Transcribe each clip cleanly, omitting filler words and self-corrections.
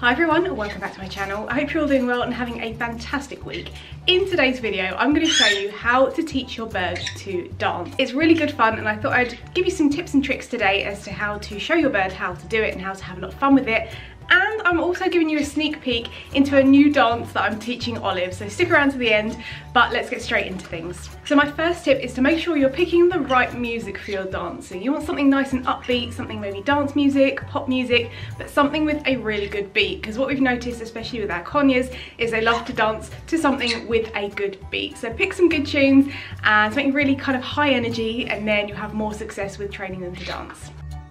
Hi everyone, and welcome back to my channel. I hope you're all doing well and having a fantastic week. In today's video, I'm going to show you how to teach your bird to dance. It's really good fun, and I thought I'd give you some tips and tricks today as to how to show your bird how to do it and how to have a lot of fun with it. And I'm also giving you a sneak peek into a new dance that I'm teaching Olive, so stick around to the end, but let's get straight into things. So my first tip is to make sure you're picking the right music for your dancing. You want something nice and upbeat, something maybe dance music, pop music, but something with a really good beat, because what we've noticed, especially with our conures, is they love to dance to something with a good beat. So pick some good tunes and something really kind of high energy, and then you have more success with training them to dance.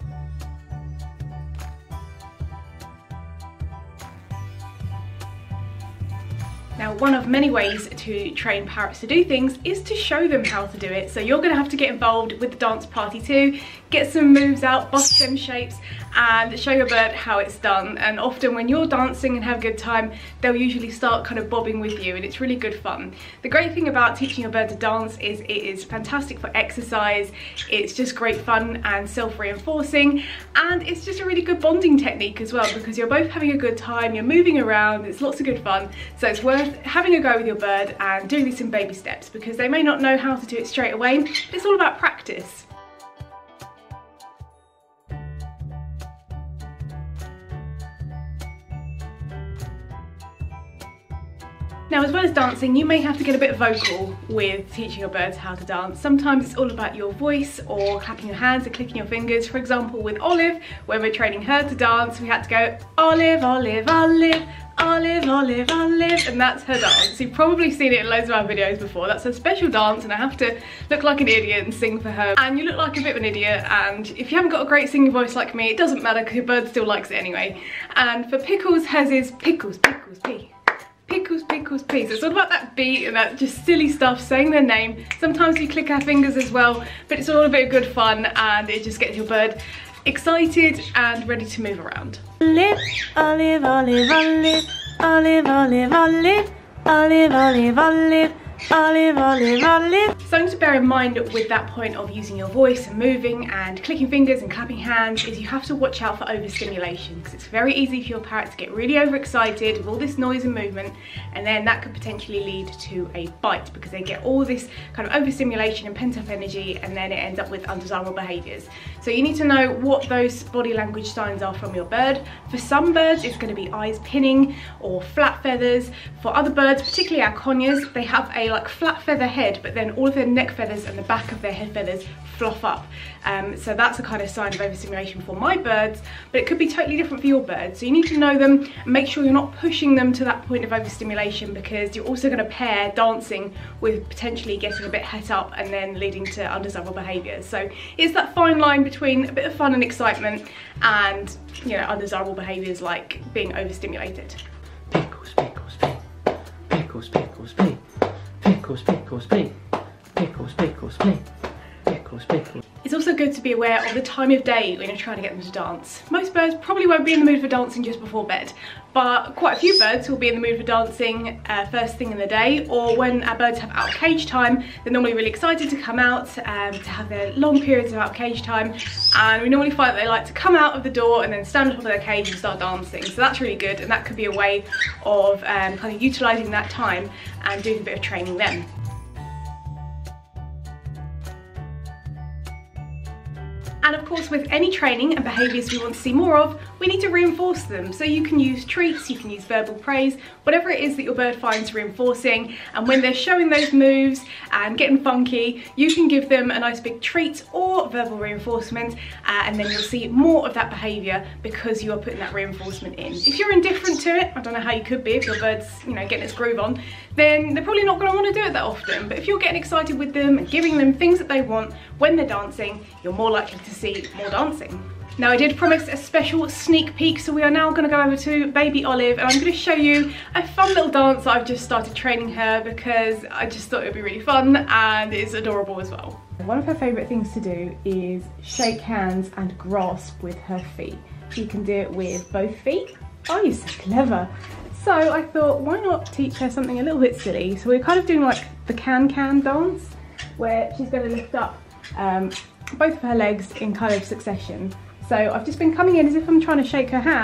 Now, one of many ways to train parrots to do things is to show them how to do it. So you're going to have to get involved with the dance party too, get some moves out, bust some shapes, and show your bird how it's done. And often when you're dancing and have a good time, they'll usually start kind of bobbing with you, and it's really good fun. The great thing about teaching your bird to dance is it is fantastic for exercise, it's just great fun and self-reinforcing, and it's just a really good bonding technique as well, because you're both having a good time, you're moving around, it's lots of good fun. So it's worth having a go with your bird and doing this in baby steps, because they may not know how to do it straight away. It's all about practice. Now, as well as dancing, you may have to get a bit vocal with teaching your birds how to dance. Sometimes it's all about your voice or clapping your hands and clicking your fingers. For example, with Olive, when we're training her to dance, we had to go Olive, Olive, Olive, Olive, Olive, Olive, and that's her dance. You've probably seen it in loads of our videos before. That's her special dance, and I have to look like an idiot and sing for her. And you look like a bit of an idiot, and if you haven't got a great singing voice like me, it doesn't matter because your bird still likes it anyway. And for Pickles, hers is Pickles, Pickles, P. Pickles, Pickles, P. So it's all about that beat and that just silly stuff, saying their name. Sometimes we click our fingers as well, but it's all a bit of good fun, and it just gets your bird excited and ready to move around. Olive, Olive, Olive, Olive, Olive, Olive, Olive, Olive, Olive, Olive, Olive, Olive, Olive. Something to bear in mind with that point of using your voice and moving and clicking fingers and clapping hands is you have to watch out for overstimulation, because it's very easy for your parrot to get really overexcited with all this noise and movement, and then that could potentially lead to a bite, because they get all this kind of overstimulation and pent up energy, and then it ends up with undesirable behaviours. So you need to know what those body language signs are from your bird. For some birds, it's going to be eyes pinning or flat feathers. For other birds, particularly our conures, they have a like flat feather head, but then all of their neck feathers and the back of their head feathers fluff up. So that's a kind of sign of overstimulation for my birds, but it could be totally different for your birds. So you need to know them and make sure you're not pushing them to that point of overstimulation, because you're also going to pair dancing with potentially getting a bit het up and then leading to undesirable behaviours. So it's that fine line between a bit of fun and excitement and, you know, undesirable behaviours like being overstimulated. Pickles, pickles, pickles, pickles, pickles, pickles. Pickles, pickles, pickles, pickles, pickles, pickles, pickles. It's also good to be aware of the time of day when you're trying to get them to dance. Most birds probably won't be in the mood for dancing just before bed, but quite a few birds will be in the mood for dancing first thing in the day, or when our birds have out of cage time. They're normally really excited to come out to have their long periods of out of cage time, and we normally find that they like to come out of the door and then stand on top of their cage and start dancing. So that's really good, and that could be a way of kind of utilising that time and doing a bit of training then. And of course, with any training and behaviours we want to see more of, we need to reinforce them. So you can use treats, you can use verbal praise, whatever it is that your bird finds reinforcing. And when they're showing those moves and getting funky, you can give them a nice big treat or verbal reinforcement, and then you'll see more of that behaviour because you are putting that reinforcement in. If you're indifferent to it, I don't know how you could be if your bird's, you know, getting its groove on, then they're probably not going to want to do it that often. But if you're getting excited with them and giving them things that they want when they're dancing, you're more likely to see more dancing. Now, I did promise a special sneak peek, so we are now going to go over to baby Olive, and I'm going to show you a fun little dance that I've just started training her because I just thought it would be really fun, and it's adorable as well. One of her favourite things to do is shake hands and grasp with her feet. She can do it with both feet. Oh, you're so clever. So I thought, why not teach her something a little bit silly? So we're kind of doing like the can-can dance, where she's going to lift up both of her legs in kind of succession. So I've just been coming in as if I'm trying to shake her hand,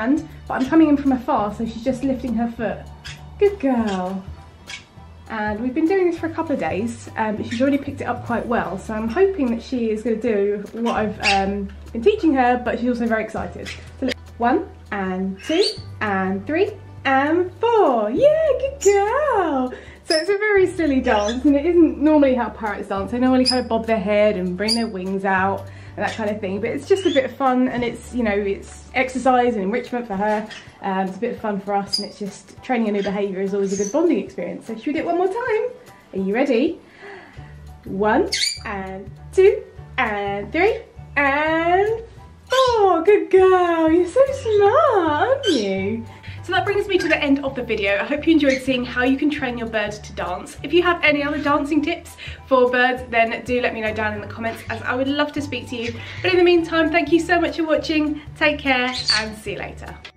but I'm coming in from afar, so she's just lifting her foot. Good girl. And we've been doing this for a couple of days, but she's already picked it up quite well, so I'm hoping that she is going to do what I've been teaching her, but she's also very excited. So look, 1 and 2 and 3 and 4. Yeah, good girl. So it's a very silly dance, and it isn't normally how parrots dance. They normally kind of bob their head and bring their wings out and that kind of thing, but it's just a bit of fun, and it's, you know, it's exercise and enrichment for her. It's a bit of fun for us, and it's just training a new behaviour is always a good bonding experience. So should we do it one more time? Are you ready? 1 and 2 and 3 and 4. Good girl. You're so smart, aren't you? So that brings me to the end of the video. I hope you enjoyed seeing how you can train your bird to dance. If you have any other dancing tips for birds, then do let me know down in the comments, as I would love to speak to you. But in the meantime, thank you so much for watching. Take care and see you later.